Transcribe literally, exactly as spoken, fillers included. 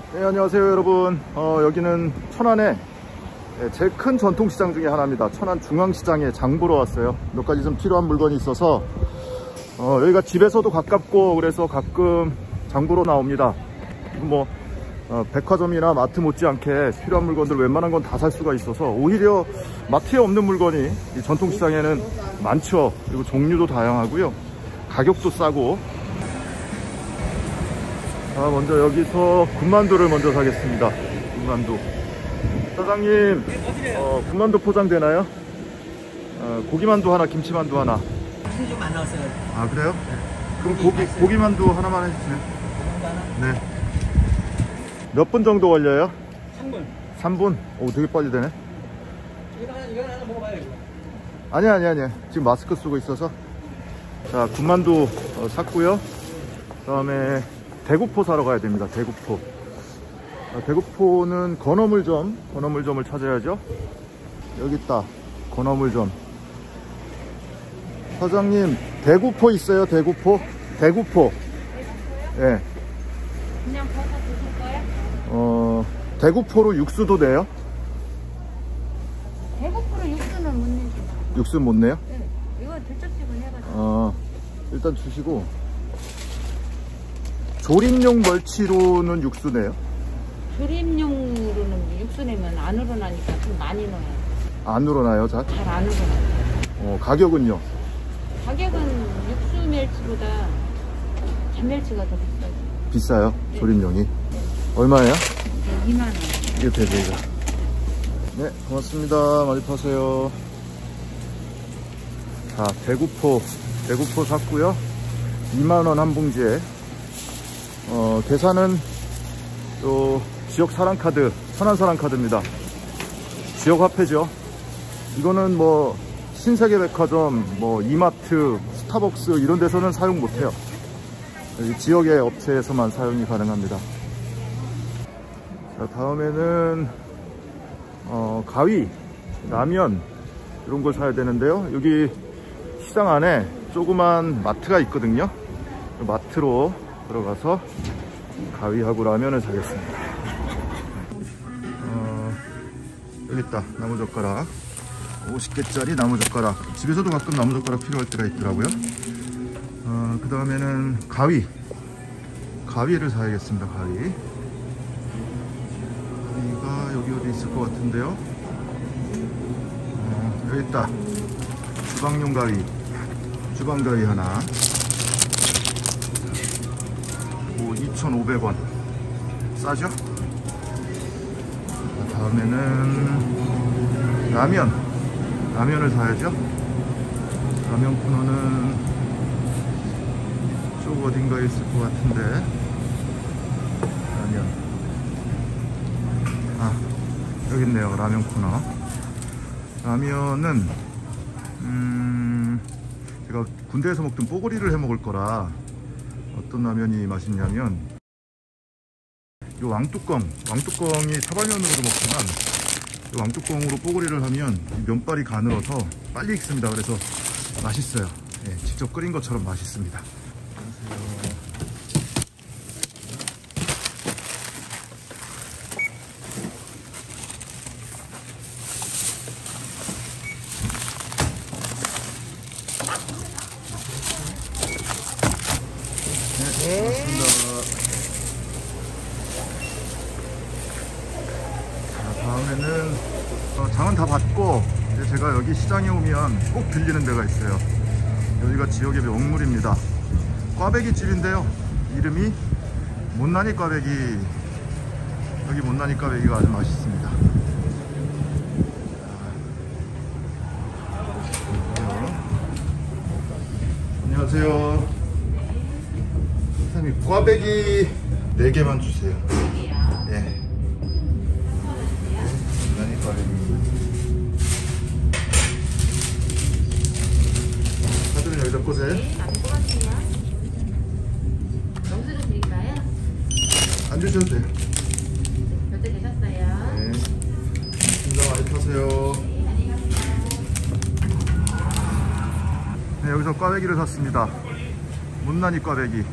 네, 안녕하세요 여러분. 어, 여기는 천안의 제일 큰 전통시장 중에 하나입니다. 천안 중앙시장에 장 보러 왔어요. 몇 가지 좀 필요한 물건이 있어서 어, 여기가 집에서도 가깝고 그래서 가끔 장 보러 나옵니다. 뭐 어, 백화점이나 마트 못지않게 필요한 물건들 웬만한 건 다 살 수가 있어서 오히려 마트에 없는 물건이 이 전통시장에는 많죠. 그리고 종류도 다양하고요, 가격도 싸고. 자, 먼저 여기서 군만두를 먼저 사겠습니다. 군만두. 사장님, 어, 군만두 포장되나요? 어, 고기만두 하나, 김치만두 하나. 좀 안 나왔어요. 아, 그래요? 네. 그럼 고기, 고기만두 하나만 해주세요. 네. 몇 분 정도 걸려요? 삼 분. 삼 분? 오, 되게 빨리 되네. 이거 하나, 이거 하나 먹어봐요, 이거. 아니야, 아니야, 아니야. 지금 마스크 쓰고 있어서. 자, 군만두 어, 샀고요. 그 다음에 대구포 사러 가야 됩니다. 대구포. 자, 대구포는 건어물점, 건어물점을 찾아야죠. 여기 있다. 건어물점. 사장님, 대구포 있어요? 대구포? 대구포. 예. 네. 그냥 버섯 드실 거예요? 어, 대구포로 육수도 내요? 대구포로 육수는 못 내죠. 육수 못 내요? 네. 이거 들쩍지근 해가지고. 어, 일단 주시고. 조림용 멸치로는 육수 내요? 조림용으로는 육수 내면 안 우러나니까 좀 많이 넣어요. 안 우러나요, 잘? 잘 안 우러나요. 어, 가격은요? 가격은 육수 멸치보다 잔멸치가 더 비싸요. 비싸요? 네. 조림용이? 얼마예요? 이제 이만 원. 이게 되죠. 네, 고맙습니다. 많이 파세요. 자, 대구포, 대구포 샀고요. 이만 원 한 봉지에. 어, 계산은 또 지역 사랑카드, 천안 사랑카드입니다. 지역 화폐죠. 이거는 뭐 신세계백화점, 뭐 이마트, 스타벅스 이런 데서는 사용 못해요. 지역의 업체에서만 사용이 가능합니다. 자, 다음에는 어, 가위, 라면 이런 걸 사야 되는데요. 여기 시장 안에 조그만 마트가 있거든요. 마트로 들어가서 가위하고 라면을 사겠습니다. 어, 여기 있다. 나무젓가락 오십 개짜리 나무젓가락. 집에서도 가끔 나무젓가락 필요할 때가 있더라고요. 어, 그 다음에는 가위 가위를 사야겠습니다. 가위 가위가 여기 어디 있을 것 같은데요. 어, 여기 있다. 주방용 가위, 주방 가위 하나. 이천오백 원 싸죠? 다음에는 라면 라면을 사야죠. 라면 코너는 쪽 어딘가에 있을 것 같은데. 라면, 아 여기 있네요. 라면 코너. 라면은 음 제가 군대에서 먹던 뽀글이를 해 먹을 거라 어떤 라면이 맛있냐면 이 왕뚜껑, 왕뚜껑이 사발면으로도 먹지만 이 왕뚜껑으로 뽀글이를 하면 면발이 가늘어서 빨리 익습니다. 그래서 맛있어요. 예, 직접 끓인 것처럼 맛있습니다. 네, 고맙습니다. 자, 다음에는 어, 장은 다 받고 이제 제가 여기 시장에 오면 꼭 들리는 데가 있어요. 여기가 지역의 명물입니다. 꽈배기 집인데요. 이름이 못난이 꽈배기. 여기 못난이 꽈배기가 아주 맛있습니다. 안녕하세요. 꽈배기 네 개만 주세요. 네 개요? 네. 못난이 꽈배기. 카드는 여기다 꽂아요? 네, 안 뽑았어요. 영수증 드릴까요? 안 주셔도 돼요. 결제되셨어요? 네. 진짜 많이 파세요. 네, 안녕히 가세요. 네, 여기서 꽈배기를 샀습니다. 못난이 꽈배기.